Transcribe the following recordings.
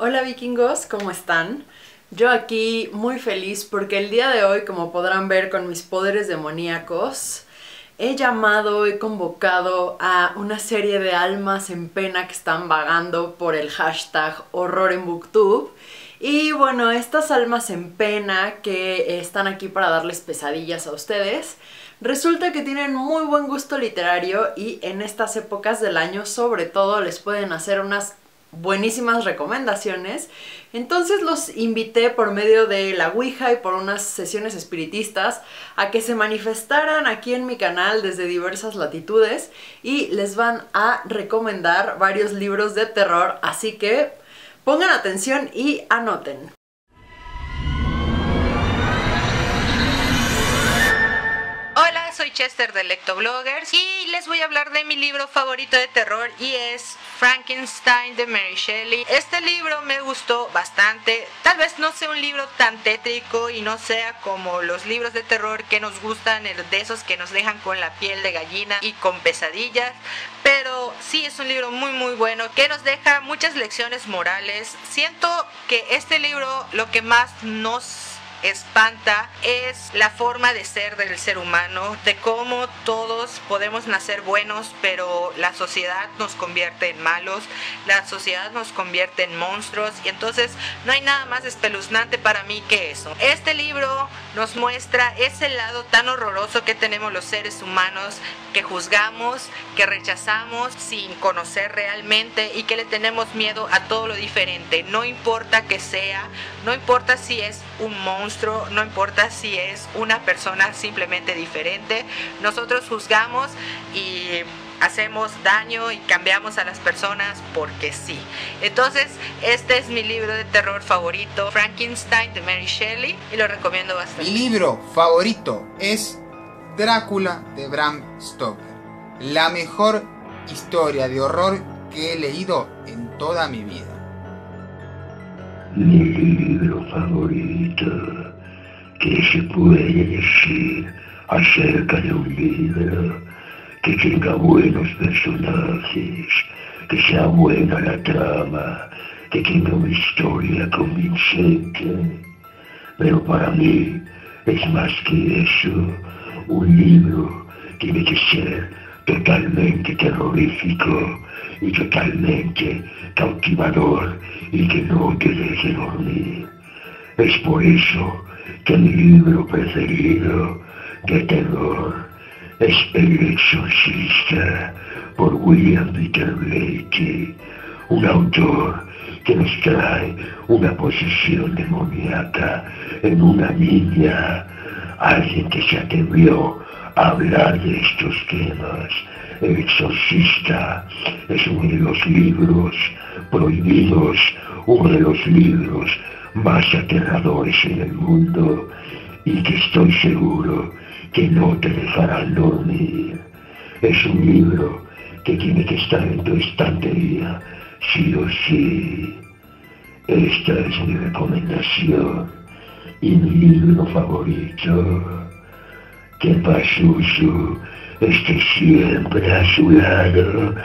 Hola vikingos, ¿cómo están? Yo aquí muy feliz porque el día de hoy, como podrán ver con mis poderes demoníacos, he convocado a una serie de almas en pena que están vagando por el hashtag horror en booktube. Y bueno, estas almas en pena que están aquí para darles pesadillas a ustedes, resulta que tienen muy buen gusto literario y en estas épocas del año sobre todo les pueden hacer unas buenísimas recomendaciones. Entonces los invité por medio de la Ouija y por unas sesiones espiritistas a que se manifestaran aquí en mi canal desde diversas latitudes y les van a recomendar varios libros de terror, así que pongan atención y anoten. Hola, soy Chester de Lectobloggers y les voy a hablar de mi libro favorito de terror y es Frankenstein de Mary Shelley. Este libro me gustó bastante. Tal vez no sea un libro tan tétrico y no sea como los libros de terror que nos gustan, de esos que nos dejan con la piel de gallina y con pesadillas, pero sí es un libro muy bueno que nos deja muchas lecciones morales. Siento que este libro lo que más nos espanta es la forma de ser del ser humano, de cómo todos podemos nacer buenos, pero la sociedad nos convierte en malos, la sociedad nos convierte en monstruos, y entonces no hay nada más espeluznante para mí que eso. Este libro nos muestra ese lado tan horroroso que tenemos los seres humanos, que juzgamos, que rechazamos sin conocer realmente y que le tenemos miedo a todo lo diferente. No importa que sea, no importa si es un monstruo, no importa si es una persona simplemente diferente, nosotros juzgamos y hacemos daño y cambiamos a las personas porque sí. Entonces este es mi libro de terror favorito, Frankenstein de Mary Shelley, y lo recomiendo bastante. Mi libro favorito es Drácula de Bram Stoker, la mejor historia de horror que he leído en toda mi vida. Mi libro favorito, ¿qué se puede decir acerca de un libro que tenga buenos personajes, que sea buena la trama, que tenga una historia convincente? Pero para mí es más que eso. Un libro tiene que ser totalmente terrorífico y totalmente cautivador y que no te deje dormir. Es por eso que mi libro preferido de terror es El Exorcista por William Peter Blatty, un autor que nos trae una posesión demoníaca en una niña, alguien que se atrevió a hablar de estos temas. El Exorcista es uno de los libros prohibidos, uno de los libros más aterradores en el mundo y que estoy seguro que no te dejarán dormir. Es un libro que tiene que estar en tu estantería, sí o sí. Esta es mi recomendación y mi libro favorito. Que Pazuzu esté siempre a su lado.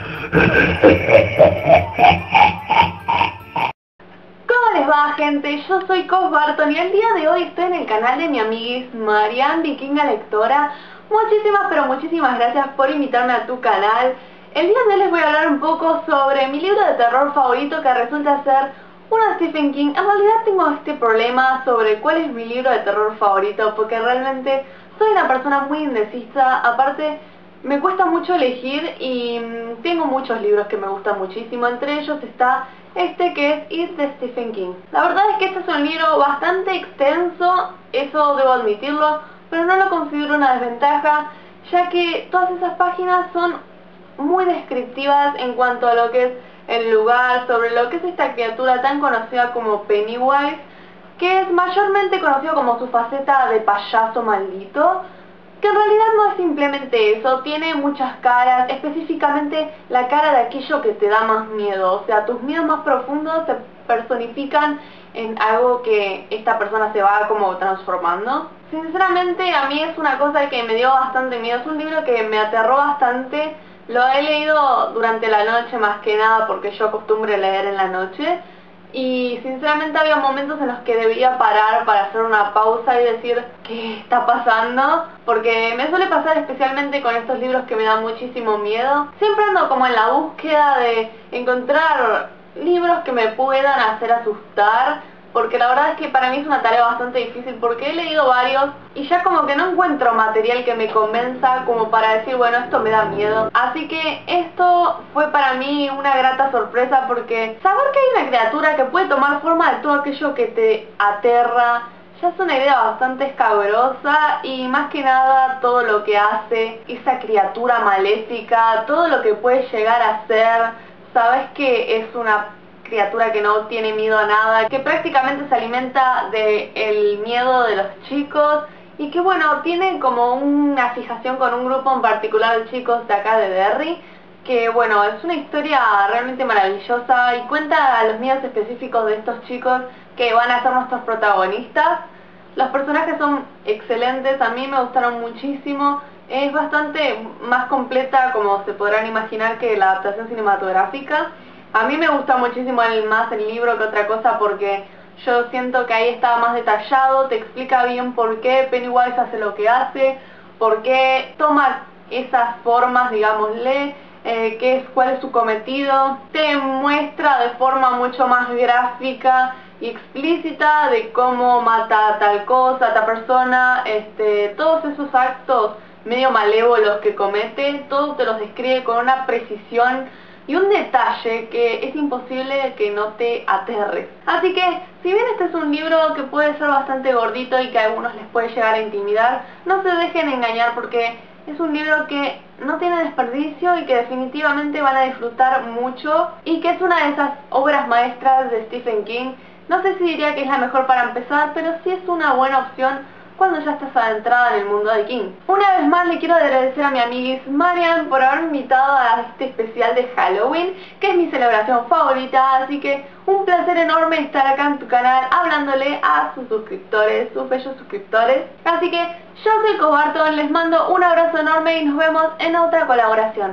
¿Cómo les va, gente? Yo soy Cos Barton y el día de hoy estoy en el canal de mi amiga Marianne Vikinga Lectora. Muchísimas, pero muchísimas gracias por invitarme a tu canal. El día de hoy les voy a hablar un poco sobre mi libro de terror favorito, que resulta ser uno de Stephen King. En realidad tengo este problema sobre cuál es mi libro de terror favorito, porque realmente soy una persona muy indecisa. Aparte, me cuesta mucho elegir y tengo muchos libros que me gustan muchísimo. Entre ellos está este, que es It de Stephen King. La verdad es que este es un libro bastante extenso, eso debo admitirlo, pero no lo considero una desventaja, ya que todas esas páginas son muy descriptivas en cuanto a lo que es el lugar, sobre lo que es esta criatura tan conocida como Pennywise, que es mayormente conocido como su faceta de payaso maldito, que en realidad no es simplemente eso, tiene muchas caras, específicamente la cara de aquello que te da más miedo, o sea, tus miedos más profundos se personifican en algo que esta persona se va como transformando. Sinceramente a mí es una cosa que me dio bastante miedo, es un libro que me aterró bastante. Lo he leído durante la noche más que nada porque yo acostumbro leer en la noche y sinceramente había momentos en los que debía parar para hacer una pausa y decir ¿qué está pasando? Porque me suele pasar especialmente con estos libros que me dan muchísimo miedo. Siempre ando como en la búsqueda de encontrar libros que me puedan hacer asustar, porque la verdad es que para mí es una tarea bastante difícil porque he leído varios y ya como que no encuentro material que me convenza como para decir bueno, esto me da miedo. Así que esto fue para mí una grata sorpresa, porque saber que hay una criatura que puede tomar forma de todo aquello que te aterra ya es una idea bastante escabrosa, y más que nada todo lo que hace esa criatura maléfica, todo lo que puede llegar a ser. Sabes que es una criatura que no tiene miedo a nada, que prácticamente se alimenta del miedo de los chicos y que bueno, tiene como una fijación con un grupo en particular de chicos de acá de Derry, que bueno, es una historia realmente maravillosa y cuenta los miedos específicos de estos chicos que van a ser nuestros protagonistas. Los personajes son excelentes, a mí me gustaron muchísimo. Es bastante más completa, como se podrán imaginar, que la adaptación cinematográfica. A mí me gusta muchísimo más el libro que otra cosa, porque yo siento que ahí está más detallado, te explica bien por qué Pennywise hace lo que hace, por qué toma esas formas, digámosle, cuál es su cometido. Te muestra de forma mucho más gráfica y explícita de cómo mata a tal cosa, a tal persona, todos esos actos medio malévolos que comete, todo te los describe con una precisión y un detalle que es imposible que no te aterre. Así que, si bien este es un libro que puede ser bastante gordito y que a algunos les puede llegar a intimidar, no se dejen engañar, porque es un libro que no tiene desperdicio y que definitivamente van a disfrutar mucho, y que es una de esas obras maestras de Stephen King. No sé si diría que es la mejor para empezar, pero sí es una buena opción cuando ya estás adentrada en el mundo de King. Una vez más le quiero agradecer a mi amiguis Marian por haberme invitado a este especial de Halloween, que es mi celebración favorita, así que un placer enorme estar acá en tu canal hablándole a sus suscriptores, sus bellos suscriptores. Así que yo soy Cobarton, les mando un abrazo enorme y nos vemos en otra colaboración.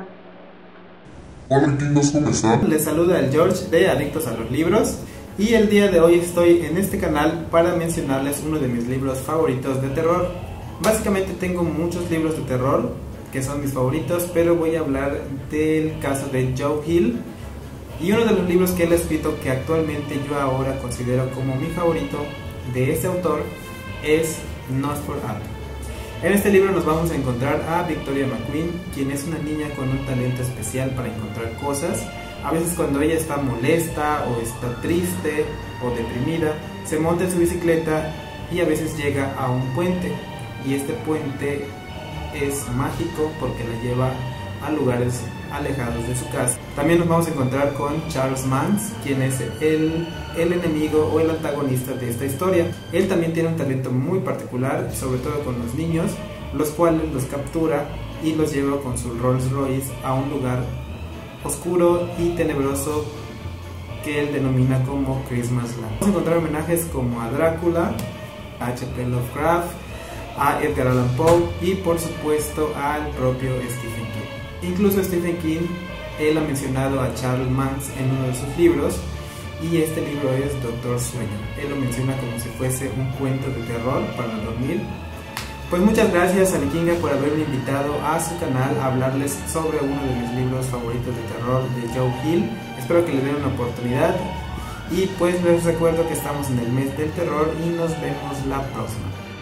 Hola Vikingos, ¿cómo están? Les saluda el George de Adictos a los Libros. Y el día de hoy estoy en este canal para mencionarles uno de mis libros favoritos de terror. Básicamente tengo muchos libros de terror que son mis favoritos, pero voy a hablar del caso de Joe Hill. Y uno de los libros que él ha escrito que actualmente yo ahora considero como mi favorito de este autor es Nosferatu. En este libro nos vamos a encontrar a Victoria McQueen, quien es una niña con un talento especial para encontrar cosas. A veces cuando ella está molesta o está triste o deprimida, se monta en su bicicleta y a veces llega a un puente. Y este puente es mágico porque la lleva a lugares alejados de su casa. También nos vamos a encontrar con Charles Mans, quien es el enemigo o el antagonista de esta historia. Él también tiene un talento muy particular, sobre todo con los niños, los cuales los captura y los lleva con su Rolls Royce a un lugar oscuro y tenebroso que él denomina como Christmas Land. Vamos a encontrar homenajes como a Drácula, a H.P. Lovecraft, a Edgar Allan Poe y por supuesto al propio Stephen King. Incluso Stephen King, él ha mencionado a Charles Mans en uno de sus libros, y este libro es Doctor Sueño. Él lo menciona como si fuese un cuento de terror para dormir. Pues muchas gracias a Vikinga por haberme invitado a su canal a hablarles sobre uno de mis libros favoritos de terror de Joe Hill. Espero que les den una oportunidad y pues les recuerdo que estamos en el mes del terror y nos vemos la próxima.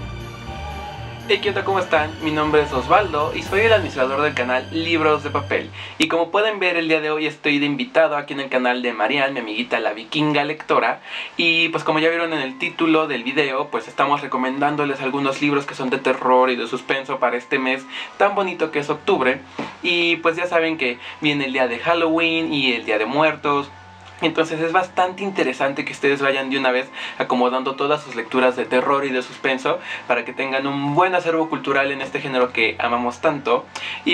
Hey, ¿qué onda? ¿Cómo están? Mi nombre es Osvaldo y soy el administrador del canal Libros de Papel. Y como pueden ver, el día de hoy estoy de invitado aquí en el canal de Marian, mi amiguita la vikinga lectora. Y pues como ya vieron en el título del video, pues estamos recomendándoles algunos libros que son de terror y de suspenso para este mes tan bonito que es octubre. Y pues ya saben que viene el día de Halloween y el día de Muertos. Entonces es bastante interesante que ustedes vayan de una vez acomodando todas sus lecturas de terror y de suspenso para que tengan un buen acervo cultural en este género que amamos tanto. Y bueno,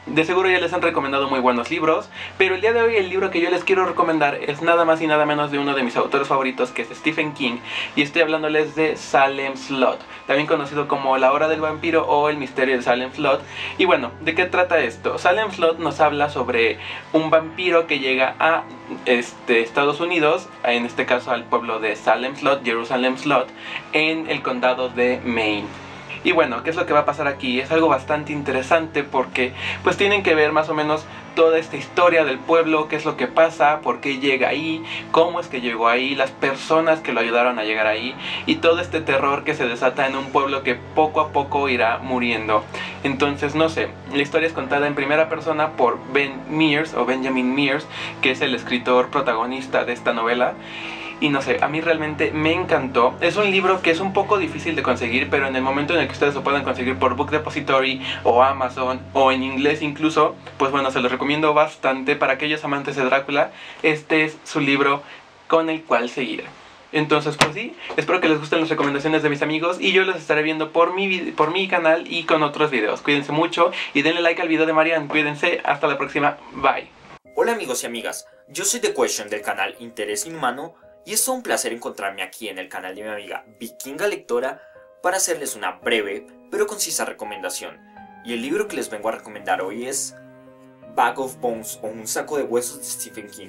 De seguro ya les han recomendado muy buenos libros, pero el día de hoy el libro que yo les quiero recomendar es nada más y nada menos de uno de mis autores favoritos, que es Stephen King, y estoy hablándoles de Salem Slot, también conocido como La Hora del Vampiro o El Misterio de Salem Slot. Y bueno, ¿de qué trata esto? Salem Slot nos habla sobre un vampiro que llega a Estados Unidos, en este caso al pueblo de Salem Slot, Jerusalem Slot, en el condado de Maine. Y bueno, ¿qué es lo que va a pasar aquí? Es algo bastante interesante porque pues tienen que ver más o menos toda esta historia del pueblo, qué es lo que pasa, por qué llega ahí, cómo es que llegó ahí, las personas que lo ayudaron a llegar ahí y todo este terror que se desata en un pueblo que poco a poco irá muriendo. Entonces, no sé, la historia es contada en primera persona por Ben Mears o Benjamin Mears, que es el escritor protagonista de esta novela. Y no sé, a mí realmente me encantó. Es un libro que es un poco difícil de conseguir, pero en el momento en el que ustedes lo puedan conseguir por Book Depository o Amazon o en inglés incluso, pues bueno, se los recomiendo bastante. Para aquellos amantes de Drácula, este es su libro con el cual seguir. Entonces pues sí, espero que les gusten las recomendaciones de mis amigos y yo los estaré viendo por mi canal y con otros videos. Cuídense mucho y denle like al video de Marian. Cuídense, hasta la próxima, bye. Hola amigos y amigas, yo soy The Question del canal Interés Inhumano. Y es un placer encontrarme aquí en el canal de mi amiga Vikinga Lectora para hacerles una breve pero concisa recomendación. Y el libro que les vengo a recomendar hoy es Bag of Bones o Un saco de huesos de Stephen King.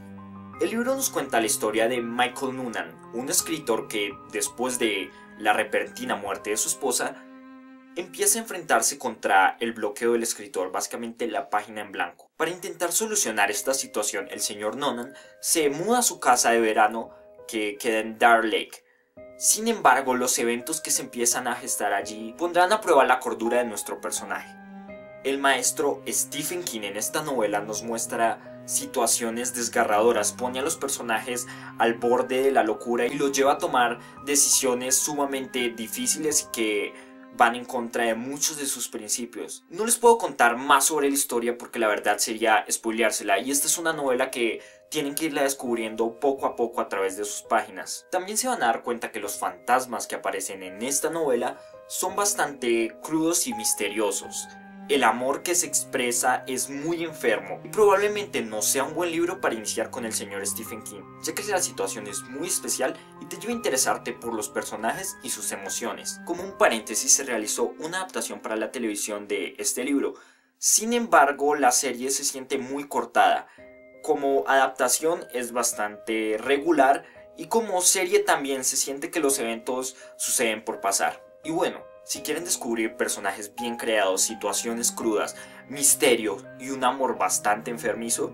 El libro nos cuenta la historia de Michael Noonan, un escritor que después de la repentina muerte de su esposa empieza a enfrentarse contra el bloqueo del escritor, básicamente la página en blanco. Para intentar solucionar esta situación, el señor Noonan se muda a su casa de verano que queda en Dart Lake. Sin embargo, los eventos que se empiezan a gestar allí pondrán a prueba la cordura de nuestro personaje. El maestro Stephen King en esta novela nos muestra situaciones desgarradoras, pone a los personajes al borde de la locura y los lleva a tomar decisiones sumamente difíciles que van en contra de muchos de sus principios. No les puedo contar más sobre la historia porque la verdad sería spoileársela, y esta es una novela que tienen que irla descubriendo poco a poco a través de sus páginas. También se van a dar cuenta que los fantasmas que aparecen en esta novela son bastante crudos y misteriosos. El amor que se expresa es muy enfermo y probablemente no sea un buen libro para iniciar con el señor Stephen King, ya que la situación es muy especial y te lleva a interesarte por los personajes y sus emociones. Como un paréntesis, se realizó una adaptación para la televisión de este libro. Sin embargo, la serie se siente muy cortada. Como adaptación es bastante regular y como serie también se siente que los eventos suceden por pasar. Y bueno, si quieren descubrir personajes bien creados, situaciones crudas, misterio y un amor bastante enfermizo,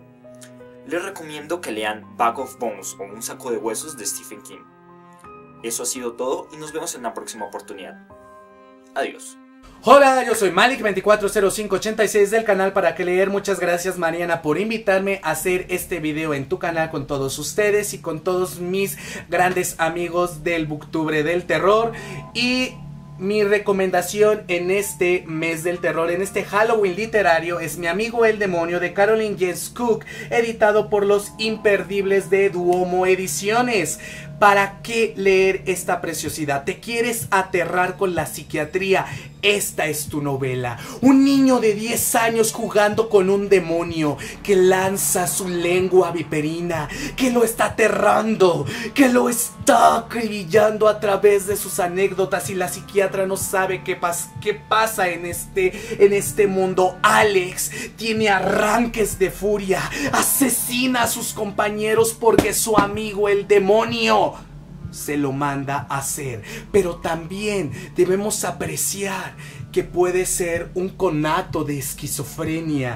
les recomiendo que lean Bag of Bones o Un saco de huesos de Stephen King. Eso ha sido todo y nos vemos en una próxima oportunidad. Adiós. Hola, yo soy Malik240586 del canal Para Que Leer. Muchas gracias, Mariana, por invitarme a hacer este video en tu canal con todos ustedes y con todos mis grandes amigos del Booktubre del terror. Y mi recomendación en este mes del terror, en este Halloween literario, es Mi amigo el demonio de Caroline James Cook, editado por los imperdibles de Duomo Ediciones. ¿Para qué leer esta preciosidad? ¿Te quieres aterrar con la psiquiatría? Esta es tu novela. Un niño de 10 años jugando con un demonio que lanza su lengua viperina, que lo está aterrando, que lo está acribillando a través de sus anécdotas, y la psiquiatra no sabe qué pasa en este mundo. Alex tiene arranques de furia, asesina a sus compañeros porque su amigo el demonio se lo manda a hacer. Pero también debemos apreciar que puede ser un conato de esquizofrenia.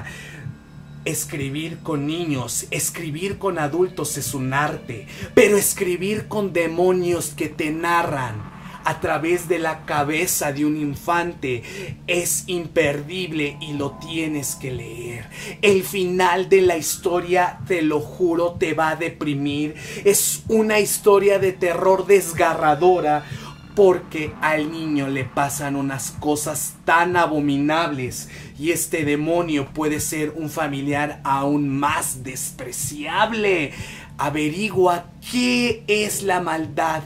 Escribir con niños, escribir con adultos es un arte, pero escribir con demonios que te narran a través de la cabeza de un infante es imperdible y lo tienes que leer. El final de la historia, te lo juro, te va a deprimir. Es una historia de terror desgarradora porque al niño le pasan unas cosas tan abominables y este demonio puede ser un familiar aún más despreciable. Averigua qué es la maldad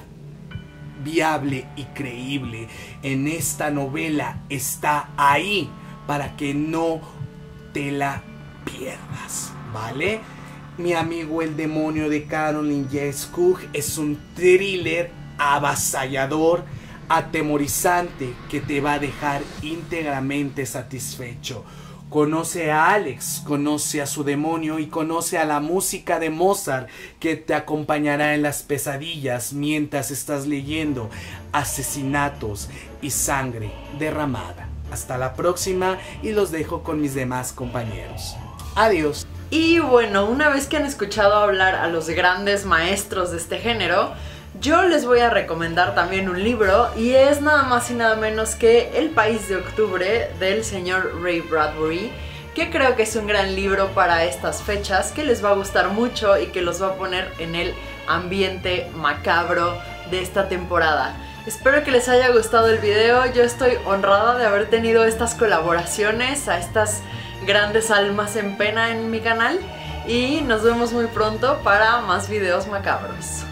viable y creíble en esta novela. Está ahí para que no te la pierdas, ¿vale? Mi amigo El demonio de Caroline J. Skugg es un thriller avasallador, atemorizante, que te va a dejar íntegramente satisfecho. Conoce a Alex, conoce a su demonio y conoce a la música de Mozart que te acompañará en las pesadillas mientras estás leyendo asesinatos y sangre derramada. Hasta la próxima y los dejo con mis demás compañeros. Adiós. Y bueno, una vez que han escuchado hablar a los grandes maestros de este género, yo les voy a recomendar también un libro, y es nada más y nada menos que El País de Octubre del señor Ray Bradbury, que creo que es un gran libro para estas fechas, que les va a gustar mucho y que los va a poner en el ambiente macabro de esta temporada. Espero que les haya gustado el video. Yo estoy honrada de haber tenido estas colaboraciones a estas grandes almas en pena en mi canal, y nos vemos muy pronto para más videos macabros.